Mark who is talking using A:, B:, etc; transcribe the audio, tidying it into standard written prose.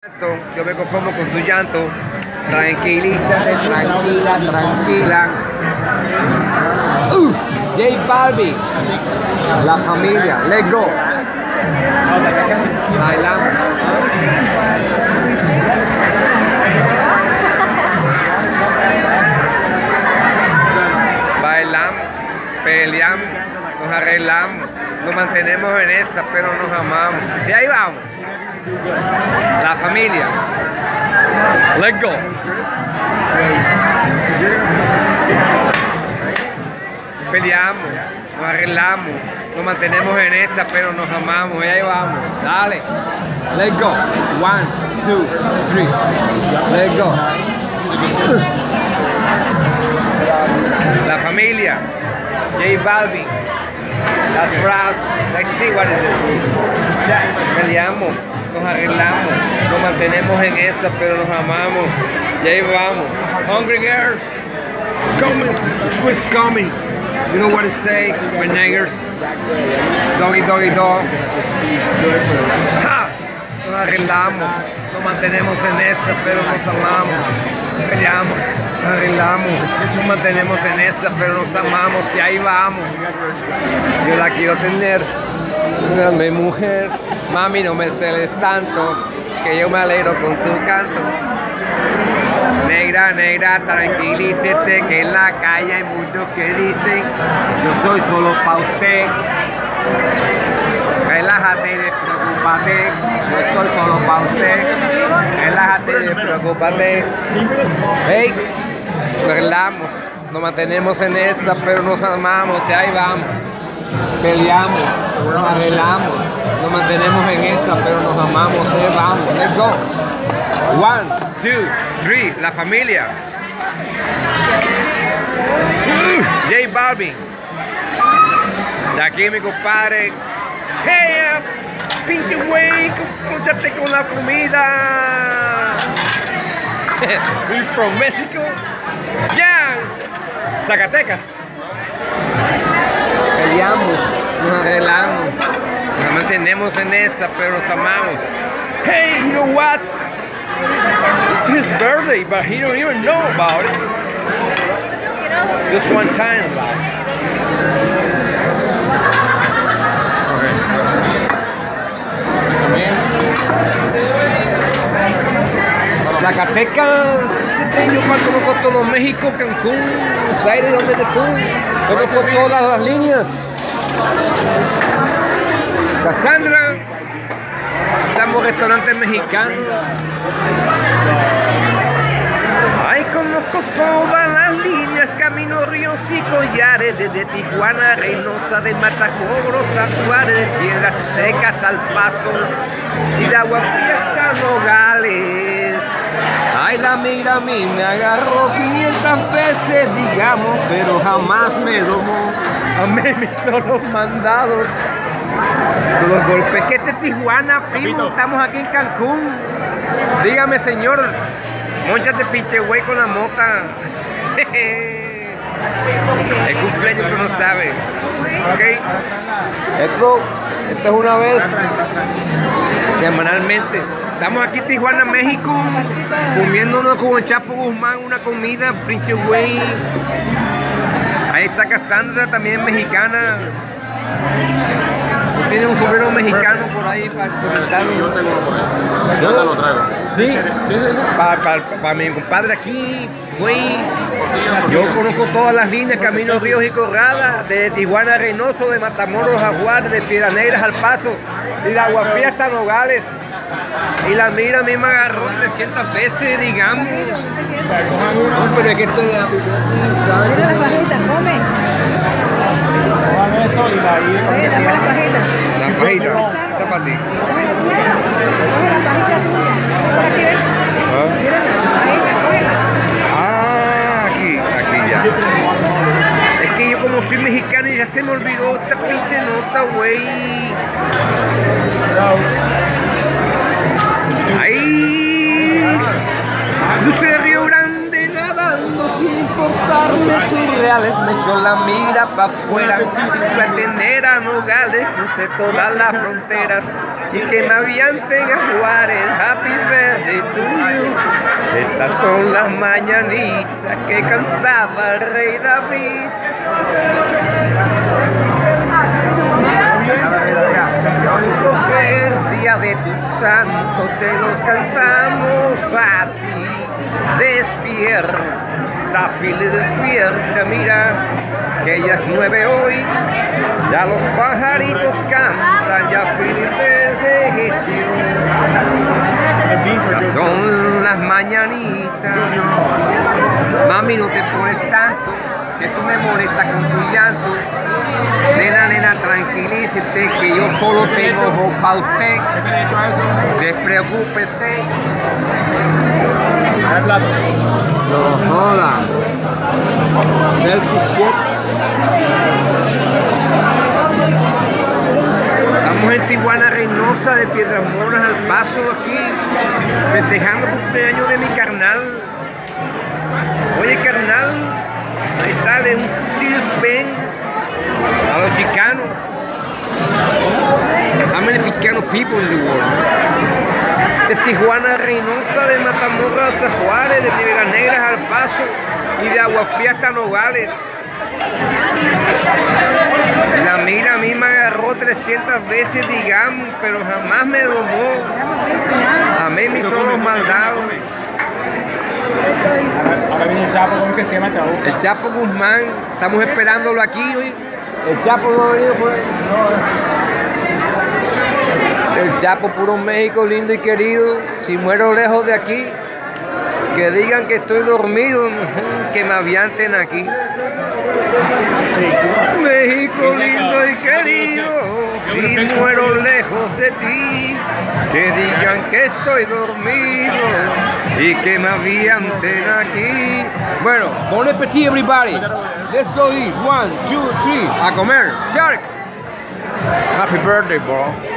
A: Yo me conformo con tu llanto. Tranquilízate, tranquila, tranquila. J Balvin, la familia, let's go. Bailamos. Bailamos, peleamos, nos arreglamos, nos mantenemos en esa, pero nos amamos. Y ahí vamos. La familia. Let's go. Peleamos, nos arreglamos, nos mantenemos en esa, pero nos amamos. Y ahí vamos. Dale. Let's go. 1, 2, 3. Let's go. La familia. J Balvin. That's for us. Let's see what it is. Peleamos, nos arreglamos, nos mantenemos en esa, pero nos amamos. Y ahí vamos. Hungry girls. It's coming. Swiss coming. You know what to say, renegers. Doggy, doggy, dog. ¡Ja! Nos arreglamos, nos mantenemos en esa, pero nos amamos. Peleamos, nos arreglamos, nos mantenemos en esa, pero nos amamos. Y ahí vamos. Yo la quiero tener, mi mujer. Mami, no me celes tanto, que yo me alegro con tu canto. Negra, negra, tranquilícete, que en la calle hay muchos que dicen yo soy solo pa' usted. Relájate y despreocúpate, yo soy solo pa' usted. Relájate y despreocúpate. Hey, nos arreglamos, nos mantenemos en esta, pero nos amamos y ahí vamos. Peleamos, nos arreglamos, nos mantenemos en esa, pero nos amamos, ahí vamos. Let's go. 1, 2, 3, la familia. J Balvin. De aquí mi compadre. Hey, pinche güey, escúchate con la comida. We're from Mexico. Yeah. Zacatecas. Peleamos, nos arreglamos, nos mantenemos en esa, pero nos amamos. Hey, you know what? It's his birthday, but he don't even know about it. Just one time, Zacatecas, yo conozco todo México, Cancún, Buenos Aires, donde te conozco todas las líneas. Cassandra, estamos restaurantes mexicanos. Ay, conozco todas las líneas, Camino, Ríos y Collares, desde Tijuana, Reynosa, de Matamoros a Juárez, de Piedras Secas al Paso y de Agua Fría hasta Nogales. Ay, la migra a mí me agarró 500 veces, digamos, pero jamás me domó. A mí me hizo los mandados. Los golpes que este Tijuana, primo, estamos aquí en Cancún. Dígame, señor, mónchate pinche güey con la mota. El cumpleaños que no sabe. Ok. Esto es una vez semanalmente. Estamos aquí en Tijuana, México, comiéndonos con el Chapo Guzmán una comida, pinche güey. Ahí está Cassandra, también mexicana. Tiene un sombrero mexicano por ahí para comentarlo.
B: Sí, yo tengo por ahí. Yo te lo traigo.
A: ¿Sí?
B: Sí, sí, sí.
A: Para mi compadre aquí, güey. Yo conozco todas las líneas, Camino, Ríos y Corrada, de Tijuana a Reynoso, de Matamoros a Juárez, de Piedras Negras al Paso, y de Agua Fría hasta Nogales. Y la mira a mí me agarró 300 veces, digamos. No, pero es que estoy...
C: Mira las fajitas, come. Oye, dame las fajitas.
A: La fajita, esta para ti.
C: Coge las fajitas tuyas. ¿Cómo la quieres? Mira las fajitas, cógelas.
A: Ah, aquí ya. Es que yo como soy mexicano y ya se me olvidó esta pinche nota, güey. ¡Ay! Luce de Río Grande nadando sin importarme tus reales. Me echó la mira pa' afuera. Fui a atender a Nogales. Crucé todas las fronteras y que me avianten a Juárez. Happy birthday. Estas son las mañanitas que cantaba el rey David. El día de tus santos te los cantamos a ti. Despierta, Philly, despierta, mira que ya es 9 hoy. Ya los pajaritos cantan, ya Philly te ya son las mañanitas. Mami, no te pones tanto, que tú me molestas con tu llanto. Nena, nena, tranquilícete, que yo solo tengo ojo para usted. Despreocúpese. No joda. Selfie shit. Estamos en Tijuana, Reynosa, de Piedras Monas, al paso aquí, festejando el cumpleaños de mi carnal. Oye, carnal, ahí está, un Mercedes-Benz a los chicanos. How many Chicano people in the world? De Tijuana, Reynosa, de Matamoros hasta Juárez, de Piedras Negras al Paso y de Aguafría hasta Nogales. La mira a mí me agarró 300 veces, digamos, pero jamás me domó. A mí me hizo los maldados.
B: Ahora viene el Chapo, ¿cómo que se llama?
A: El Chapo Guzmán, estamos esperándolo aquí hoy. El Chapo no ha venido por ahí. El Chapo, puro México, lindo y querido. Si muero lejos de aquí, que digan que estoy dormido, que me avianten aquí. México lindo y querido, si muero lejos de ti, que digan que estoy dormido y que me avianten aquí. Bueno, bon appetit everybody. Let's go eat. 1, 2, 3. A comer. Shark. Happy birthday, bro.